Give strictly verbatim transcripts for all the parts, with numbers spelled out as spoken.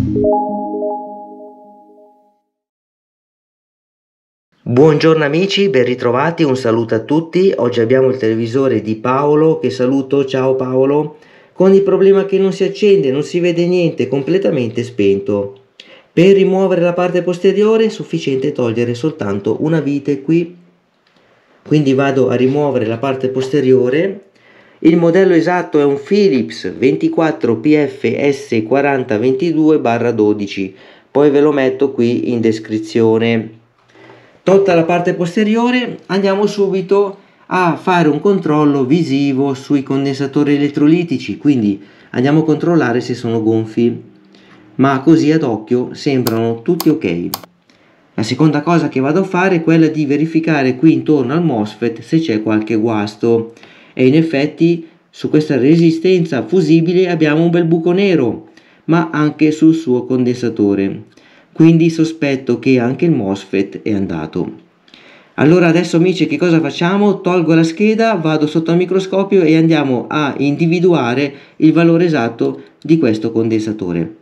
Buongiorno amici, ben ritrovati, un saluto a tutti. Oggi abbiamo il televisore di Paolo, che saluto, ciao Paolo, con il problema che non si accende, non si vede niente, completamente spento. Per rimuovere la parte posteriore è sufficiente togliere soltanto una vite qui, quindi vado a rimuovere la parte posteriore. Il modello esatto è un Philips ventiquattro P F S quaranta ventidue dodici, poi ve lo metto qui in descrizione. Tolta la parte posteriore, andiamo subito a fare un controllo visivo sui condensatori elettrolitici, quindi andiamo a controllare se sono gonfi, ma così ad occhio sembrano tutti ok. La seconda cosa che vado a fare è quella di verificare qui intorno al MOSFET se c'è qualche guasto, e in effetti su questa resistenza fusibile abbiamo un bel buco nero, ma anche sul suo condensatore, quindi sospetto che anche il MOSFET è andato. Allora adesso amici, che cosa facciamo? Tolgo la scheda, vado sotto al microscopio e andiamo a individuare il valore esatto di questo condensatore.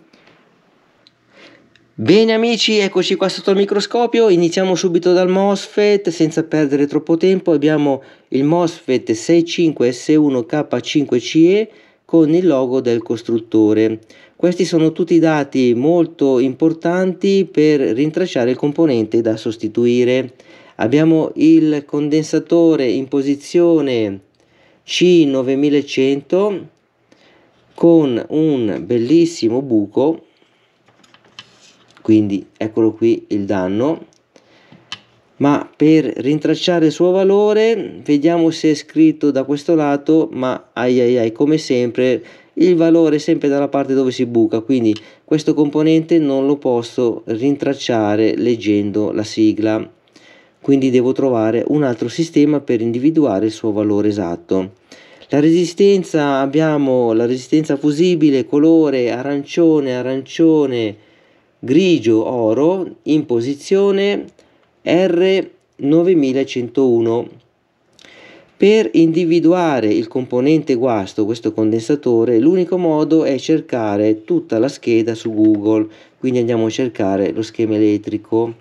Bene amici, eccoci qua sotto il microscopio. Iniziamo subito dal MOSFET senza perdere troppo tempo. Abbiamo il MOSFET sessantacinque S uno K cinque C E con il logo del costruttore. Questi sono tutti dati molto importanti per rintracciare il componente da sostituire. Abbiamo il condensatore in posizione C novemilacento con un bellissimo buco, quindi eccolo qui il danno. Ma per rintracciare il suo valore vediamo se è scritto da questo lato, ma ai ai ai, come sempre il valore è sempre dalla parte dove si buca, quindi questo componente non lo posso rintracciare leggendo la sigla, quindi devo trovare un altro sistema per individuare il suo valore esatto. La resistenza, abbiamo la resistenza fusibile colore arancione, arancione, grigio, oro in posizione R novemilacentouno. Per individuare il componente guasto, questo condensatore, l'unico modo è cercare tutta la scheda su Google, quindi andiamo a cercare lo schema elettrico.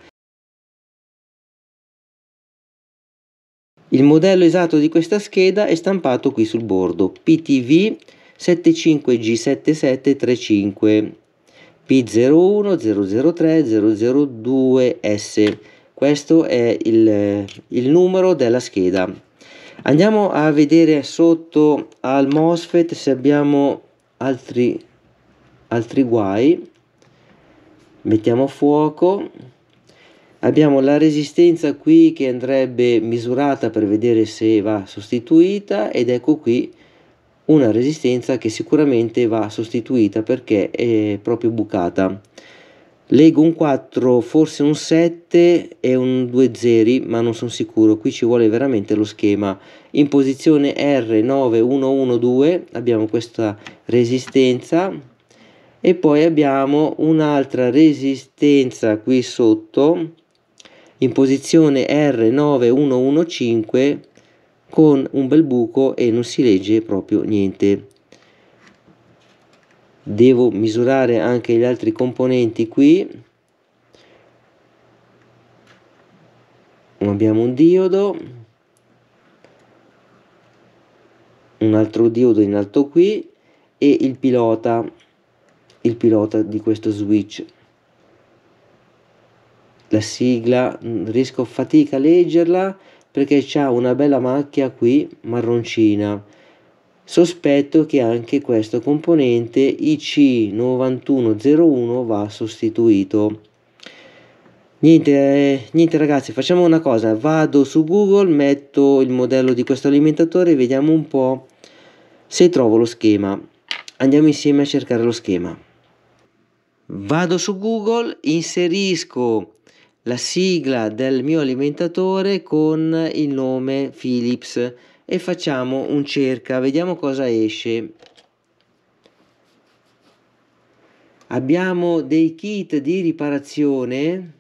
Il modello esatto di questa scheda è stampato qui sul bordo, P T V settantacinque G settantasette trentacinque P zero uno zero zero tre zero zero due S. Questo è il, il numero della scheda. Andiamo a vedere sotto al MOSFET se abbiamo altri, altri guai. Mettiamo a fuoco. Abbiamo la resistenza qui che andrebbe misurata per vedere se va sostituita, ed ecco qui una resistenza che sicuramente va sostituita perché è proprio bucata. Leggo un quattro, forse un sette e un due zeri, ma non sono sicuro. Qui ci vuole veramente lo schema. In posizione R nove uno uno due abbiamo questa resistenza, e poi abbiamo un'altra resistenza qui sotto in posizione R nove uno uno cinque con un bel buco e non si legge proprio niente. Devo misurare anche gli altri componenti qui. Abbiamo un diodo, un altro diodo in alto qui e il pilota, il pilota di questo switch. La sigla riesco a fatica a leggerla perché c'ha una bella macchia qui marroncina. Sospetto che anche questo componente I C novantuno zero uno va sostituito. Niente, eh, niente ragazzi, facciamo una cosa, vado su Google, metto il modello di questo alimentatore e vediamo un po' se trovo lo schema. Andiamo insieme a cercare lo schema. Vado su Google, inserisco la sigla del mio alimentatore con il nome Philips e facciamo un cerca, vediamo cosa esce. Abbiamo dei kit di riparazione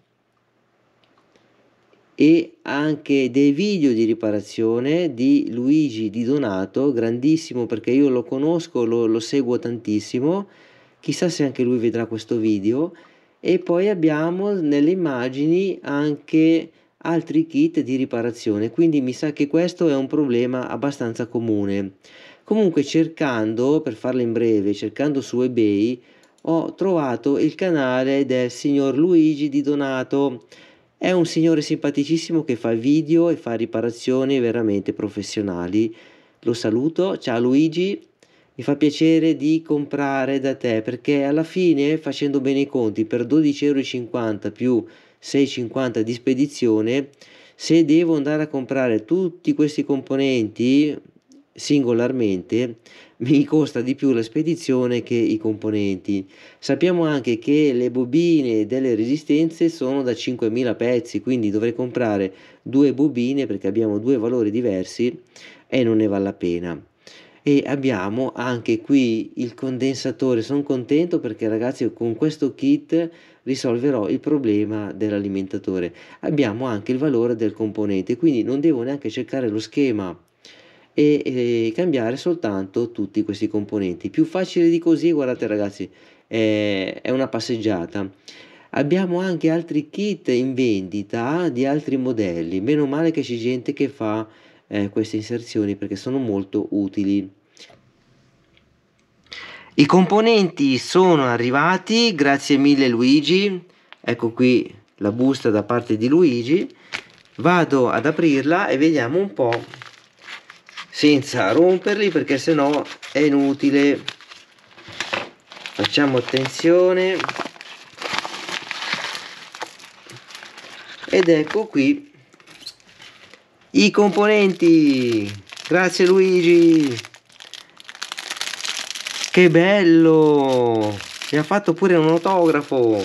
e anche dei video di riparazione di Luigi Di Donato, grandissimo perché io lo conosco, lo, lo seguo tantissimo, chissà se anche lui vedrà questo video. E poi abbiamo nelle immagini anche altri kit di riparazione, quindi mi sa che questo è un problema abbastanza comune. Comunque, cercando, per farla in breve, cercando su eBay, ho trovato il canale del signor Luigi Di Donato. È un signore simpaticissimo che fa video e fa riparazioni veramente professionali. Lo saluto, ciao Luigi, mi fa piacere di comprare da te, perché alla fine, facendo bene i conti, per dodici e cinquanta euro più sei e cinquanta di spedizione, se devo andare a comprare tutti questi componenti singolarmente, mi costa di più la spedizione che i componenti. Sappiamo anche che le bobine delle resistenze sono da cinquemila pezzi, quindi dovrei comprare due bobine perché abbiamo due valori diversi e non ne vale la pena. E abbiamo anche qui il condensatore. Sono contento perché, ragazzi, con questo kit risolverò il problema dell'alimentatore. Abbiamo anche il valore del componente, quindi non devo neanche cercare lo schema e, e cambiare soltanto tutti questi componenti. Più facile di così, guardate ragazzi, è, è una passeggiata. Abbiamo anche altri kit in vendita di altri modelli. Meno male che c'è gente che fa eh, queste inserzioni, perché sono molto utili. I componenti sono arrivati, grazie mille Luigi. Ecco qui la busta da parte di Luigi. Vado ad aprirla e vediamo un po', senza romperli, perché sennò è inutile. Facciamo attenzione. Ed ecco qui i componenti. Grazie Luigi. Che bello! Mi ha fatto pure un autografo.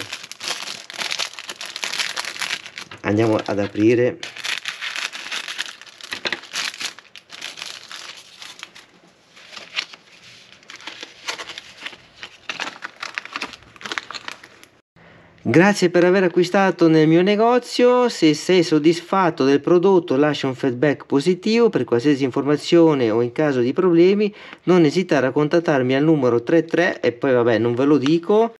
Andiamo ad aprire. Grazie per aver acquistato nel mio negozio. Se sei soddisfatto del prodotto, lascia un feedback positivo. Per qualsiasi informazione o in caso di problemi non esitare a contattarmi al numero trentatré, e poi vabbè non ve lo dico.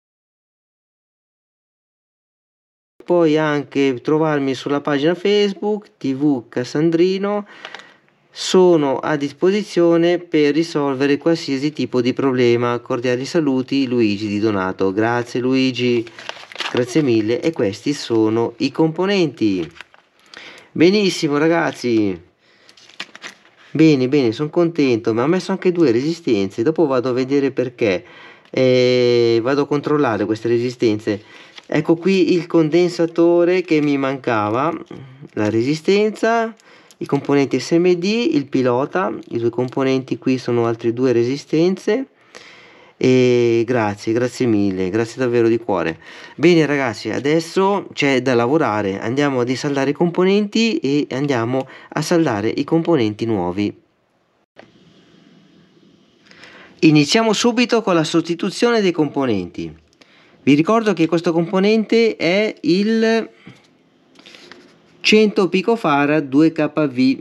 Puoi anche trovarmi sulla pagina Facebook tivù Cassandrino. Sono a disposizione per risolvere qualsiasi tipo di problema. Cordiali saluti, Luigi Di Donato. Grazie Luigi. Grazie mille. E questi sono i componenti. Benissimo ragazzi, bene bene, sono contento. Mi ha messo anche due resistenze, dopo vado a vedere perché, e vado a controllare queste resistenze. Ecco qui il condensatore che mi mancava, la resistenza, i componenti S M D, il pilota. I due componenti qui sono altre due resistenze. E grazie, grazie mille, grazie davvero di cuore. Bene ragazzi, adesso c'è da lavorare. Andiamo a disaldare i componenti e andiamo a saldare i componenti nuovi. Iniziamo subito con la sostituzione dei componenti. Vi ricordo che questo componente è il cento picofarad due K V.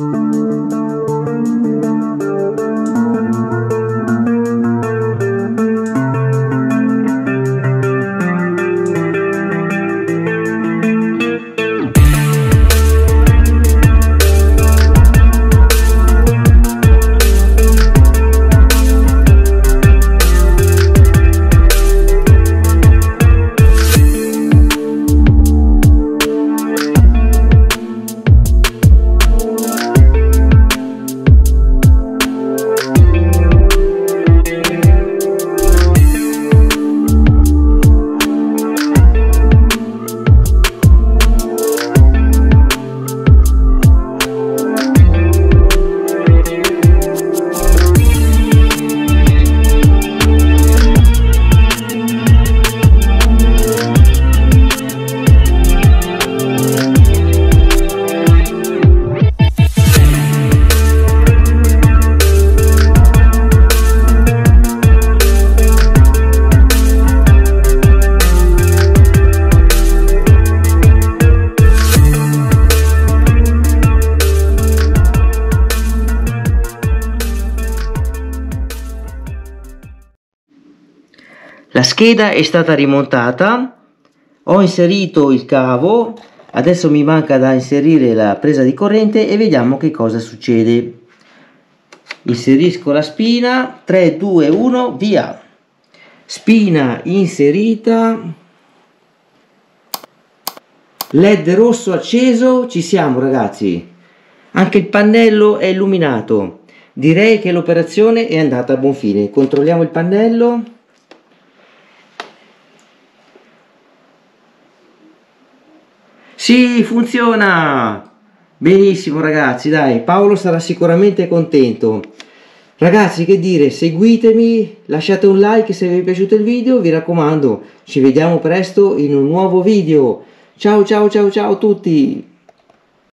La scheda è stata rimontata, ho inserito il cavo, adesso mi manca da inserire la presa di corrente e vediamo che cosa succede. Inserisco la spina, tre, due, uno, via! Spina inserita, led rosso acceso, ci siamo ragazzi, anche il pannello è illuminato, direi che l'operazione è andata a buon fine. Controlliamo il pannello. Sì, funziona! Benissimo ragazzi, dai, Paolo sarà sicuramente contento. Ragazzi, che dire, seguitemi, lasciate un like se vi è piaciuto il video, vi raccomando, ci vediamo presto in un nuovo video. Ciao ciao ciao ciao a tutti!